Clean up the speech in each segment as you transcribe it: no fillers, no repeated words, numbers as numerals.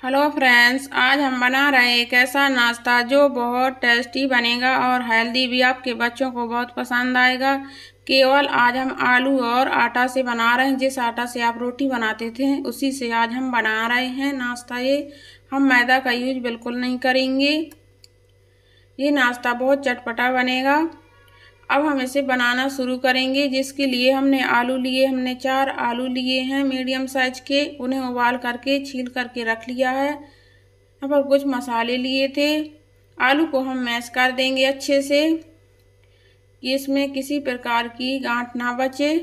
Hello friends, आज हम बना रहे हैं एक ऐसा नाश्ता जो बहुत टेस्टी बनेगा और हेल्दी भी। आपके बच्चों को बहुत पसंद आएगा। केवल आज हम आलू और आटा से बना रहे हैं। जिस आटा से आप रोटी बनाते थे उसी से आज हम बना रहे हैं नाश्ता। ये हम मैदा का यूज बिल्कुल नहीं करेंगे। ये नाश्ता बहुत चटपटा बनेगा। अब हम इसे बनाना शुरू करेंगे। जिसके लिए हमने आलू लिए, हमने 4 आलू लिए हैं मीडियम साइज के। उन्हें उबाल करके छील करके रख लिया है। यहाँ पर कुछ मसाले लिए थे। आलू को हम मैश कर देंगे अच्छे से कि इसमें किसी प्रकार की गांठ ना बचे।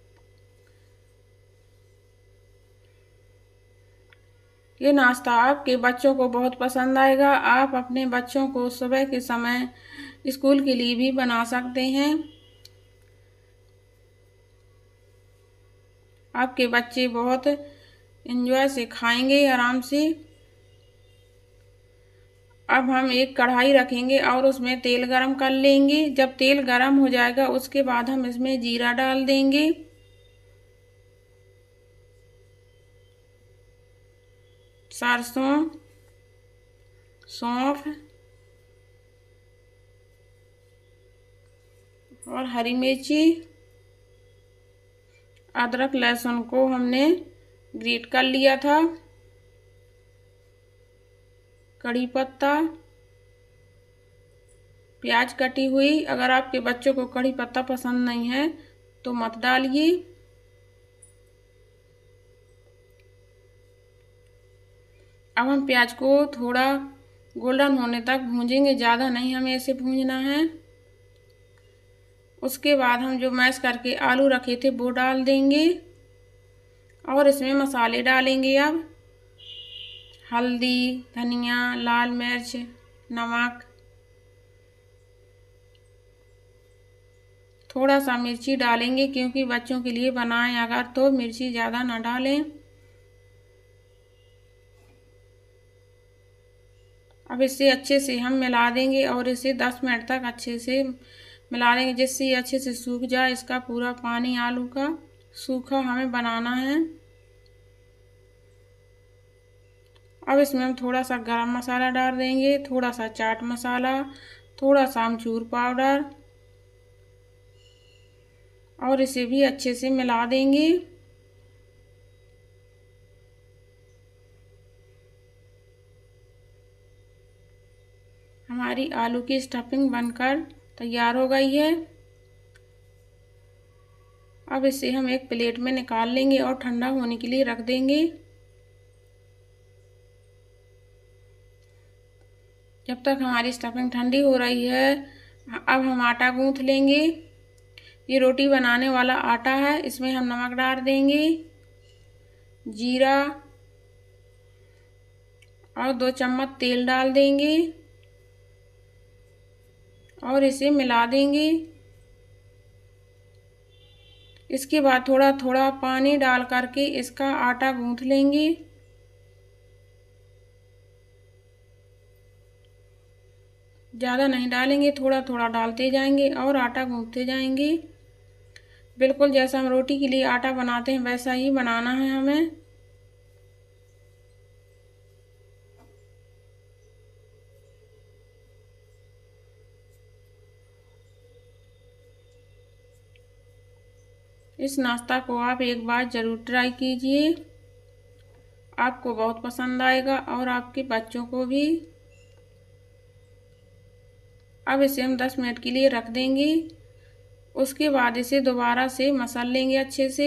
ये नाश्ता आपके बच्चों को बहुत पसंद आएगा। आप अपने बच्चों को सुबह के समय स्कूल के लिए भी बना सकते हैं। आपके बच्चे बहुत एंजॉय से खाएंगे आराम से। अब हम एक कढ़ाई रखेंगे और उसमें तेल गरम कर लेंगे। जब तेल गरम हो जाएगा उसके बाद हम इसमें जीरा डाल देंगे, सरसों, सौंफ और हरी मिर्ची। अदरक लहसुन को हमने ग्रेट कर लिया था। कड़ी पत्ता, प्याज कटी हुई। अगर आपके बच्चों को कड़ी पत्ता पसंद नहीं है तो मत डालिए। अब हम प्याज को थोड़ा गोल्डन होने तक भूंजेंगे, ज़्यादा नहीं हमें इसे भूंजना है। उसके बाद हम जो मैश करके आलू रखे थे वो डाल देंगे और इसमें मसाले डालेंगे। अब हल्दी, धनिया, लाल मिर्च, नमक, थोड़ा सा मिर्ची डालेंगे क्योंकि बच्चों के लिए बनाएं अगर तो मिर्ची ज़्यादा ना डालें। अब इसे अच्छे से हम मिला देंगे और इसे 10 मिनट तक अच्छे से मिला देंगे जिससे ये अच्छे से सूख जाए। इसका पूरा पानी आलू का सूखा हमें बनाना है। अब इसमें हम थोड़ा सा गरम मसाला डाल देंगे, थोड़ा सा चाट मसाला, थोड़ा सा अमचूर पाउडर और इसे भी अच्छे से मिला देंगे। हमारी आलू की स्टफिंग बनकर तैयार हो गई है। अब इसे हम एक प्लेट में निकाल लेंगे और ठंडा होने के लिए रख देंगे। जब तक हमारी स्टफिंग ठंडी हो रही है अब हम आटा गूंथ लेंगे। ये रोटी बनाने वाला आटा है। इसमें हम नमक डाल देंगे, जीरा और 2 चम्मच तेल डाल देंगे और इसे मिला देंगे। इसके बाद थोड़ा थोड़ा पानी डाल करके इसका आटा गूंथ लेंगे। ज़्यादा नहीं डालेंगे, थोड़ा थोड़ा डालते जाएंगे और आटा गूंथते जाएंगे। बिल्कुल जैसा हम रोटी के लिए आटा बनाते हैं वैसा ही बनाना है हमें। इस नाश्ता को आप एक बार ज़रूर ट्राई कीजिए। आपको बहुत पसंद आएगा और आपके बच्चों को भी। अब इसे हम 10 मिनट के लिए रख देंगे। उसके बाद इसे दोबारा से मसल लेंगे अच्छे से।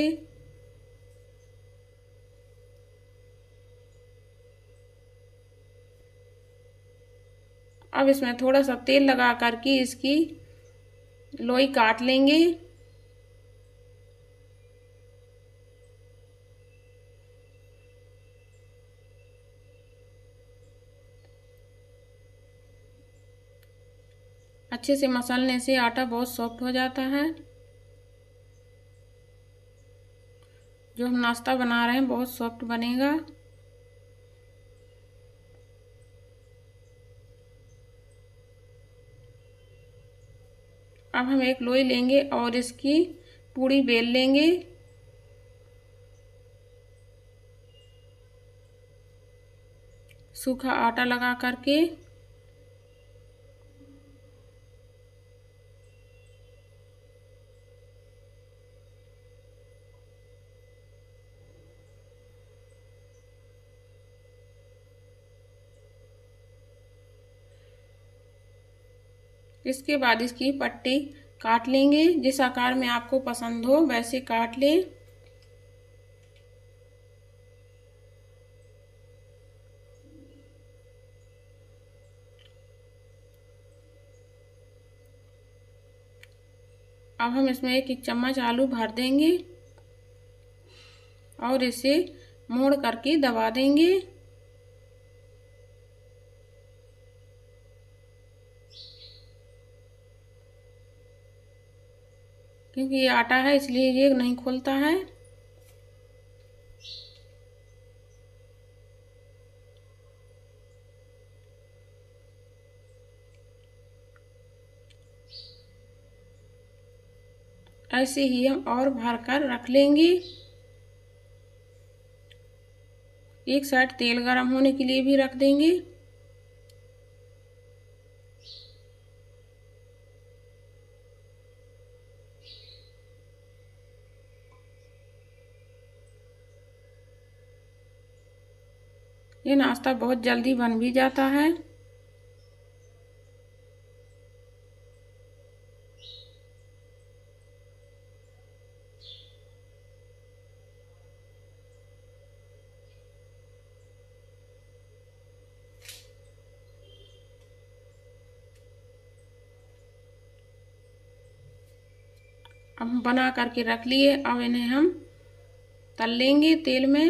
अब इसमें थोड़ा सा तेल लगा करके इसकी लोई काट लेंगे। अच्छे से मसलने से आटा बहुत सॉफ्ट हो जाता है। जो हम नाश्ता बना रहे हैं बहुत सॉफ्ट बनेगा। अब हम एक लोई लेंगे और इसकी पूरी बेल लेंगे। सूखा आटा लगा करके इसके बाद इसकी पट्टी काट लेंगे। जिस आकार में आपको पसंद हो वैसे काट ले। अब हम इसमें एक चम्मच आलू भर देंगे और इसे मोड़ करके दबा देंगे। क्योंकि ये आटा है इसलिए ये नहीं खुलता है। ऐसे ही हम और भर कर रख लेंगे। एक साइड तेल गरम होने के लिए भी रख देंगे। ये नाश्ता बहुत जल्दी बन भी जाता है। अब हम बना करके रख लिए। अब इन्हें हम तल लेंगे तेल में।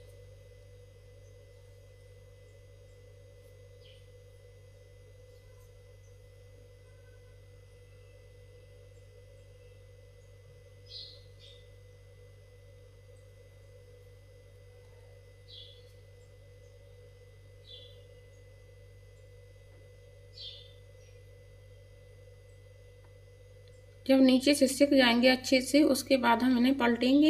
जब नीचे से सिक जाएंगे अच्छे से उसके बाद हम इन्हें पलटेंगे।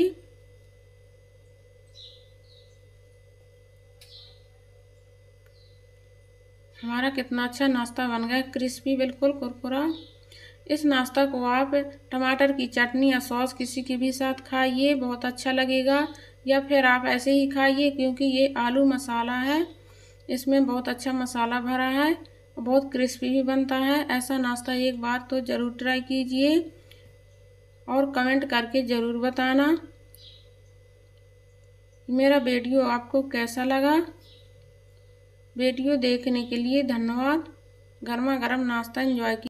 हमारा कितना अच्छा नाश्ता बन गया, क्रिस्पी बिल्कुल कुरकुरा। इस नाश्ता को आप टमाटर की चटनी या सॉस किसी के भी साथ खाइए, बहुत अच्छा लगेगा। या फिर आप ऐसे ही खाइए क्योंकि ये आलू मसाला है, इसमें बहुत अच्छा मसाला भरा है, बहुत क्रिस्पी भी बनता है। ऐसा नाश्ता एक बार तो ज़रूर ट्राई कीजिए और कमेंट करके ज़रूर बताना मेरा वीडियो आपको कैसा लगा। वीडियो देखने के लिए धन्यवाद। गर्मा गर्म नाश्ता एंजॉय